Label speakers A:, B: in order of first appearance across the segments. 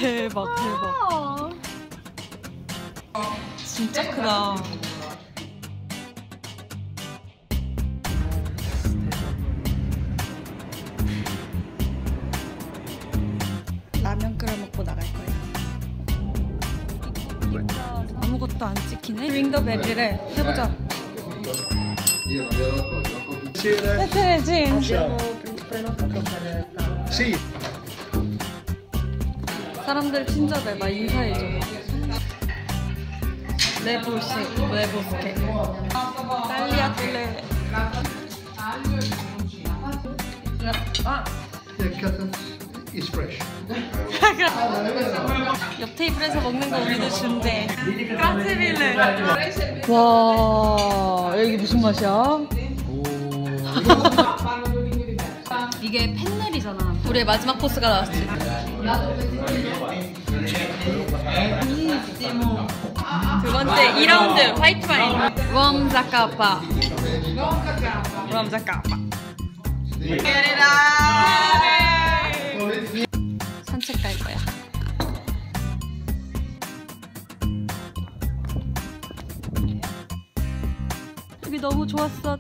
A: 대박 대박. 진짜 크다. 라면 끓여 먹고 나갈 거예요. 아무것도 안 찍히네. 윙더베리를 해보자. 사람들 친절해. 막 인사해줘. 레보스케 딸리아틀레.
B: is fresh.
A: 옆 테이블에서 먹는 거 우리도 준대. 까스빌레. 와, 여기 무슨 맛이야? 이게 펜넬이잖아. 우리의 마지막 코스가 나왔지. 두 번째 2라운드 화이트 와인. 럼자카파. 산책 갈 거야. 여기 너무 좋았어.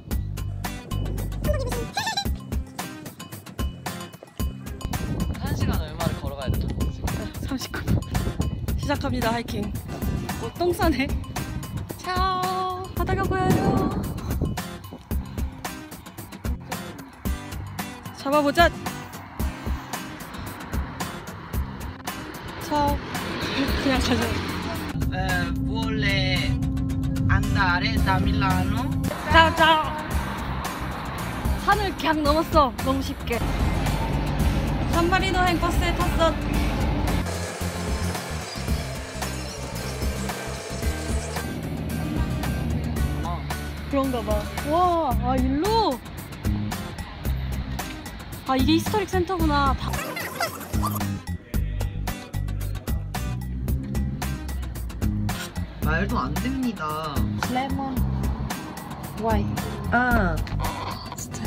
C: 1시간 얼마를 걸어가야 되나?
A: 39분. 시작합니다. 하이킹. 똥 싸네. 자, 바다가 보여요. 잡아보자. 자, 그냥 가자.
C: Vuole andare da Milano.
A: 자. 산을 그냥 넘었어. 너무 쉽게. 산마리노행 버스에 탔어. 그런가 봐. 와, 아 일로? 아 이게 히스토릭 센터구나.
C: 말도 안 됩니다.
A: 레몬 와인.
C: 아.
A: 진짜.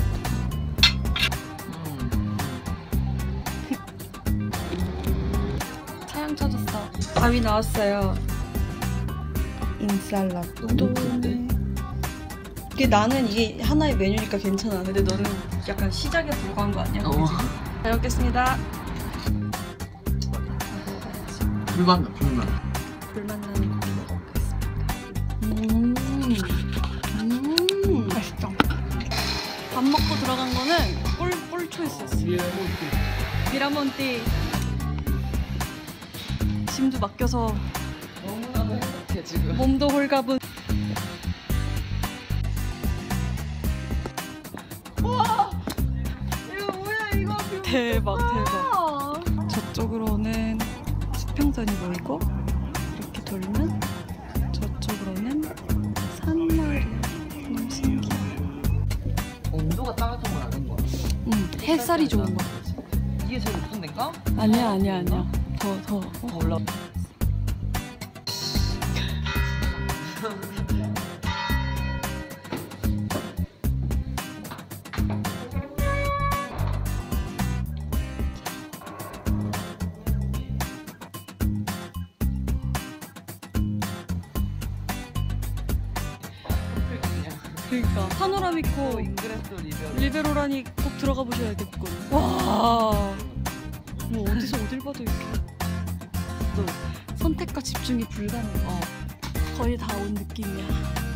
A: 차양 쳐줬어. 밥이 나왔어요. 인살라또. 이게 나는 이게 하나의 메뉴니까 괜찮아. 근데 너는 약간 시작에 불과한 거 아니야? 잘 먹겠습니다.
C: 불맛.
A: 불맛 나는 고기 먹어보겠습니다. 맛있다. 밥 먹고 들어간 거는 꿀 초이스였어. 미라몬티. 짐도 맡겨서
C: 너무나도 행복해 지금.
A: 몸도 홀가분. 와! 이거 뭐야 이거. 대박. 저쪽으로는 수평선이 보이고 이렇게 돌면 저쪽으로는 산마을이. 너무 신기해.
C: 온도가 따뜻한 건 아닌 거야.
A: 햇살이 좋은 거야.
C: 이게 제일 높은 데인가?
A: 아니야. 더.
C: 올라.
A: 그러니까 파노라미코
C: 잉그레스
A: 리베로라니 꼭 들어가 보셔야겠군. 와, 뭐 어디서 어딜 봐도 이렇게 너 선택과 집중이 불가능해. 거의 다 온 느낌이야.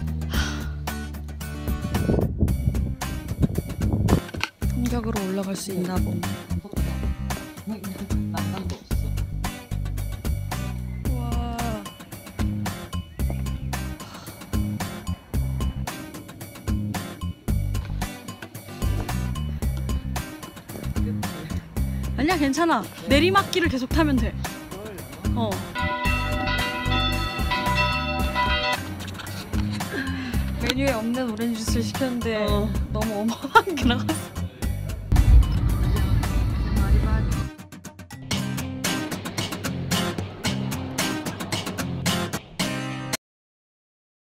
A: 성벽으로 올라갈 수 있나 봄.
C: 난간도 없어.
A: 와. 아니야, 괜찮아. 내리막길을 계속 타면 돼. 메뉴에 없는 오렌지 주스를 시켰는데 너무 어마어마한 게 나갔어.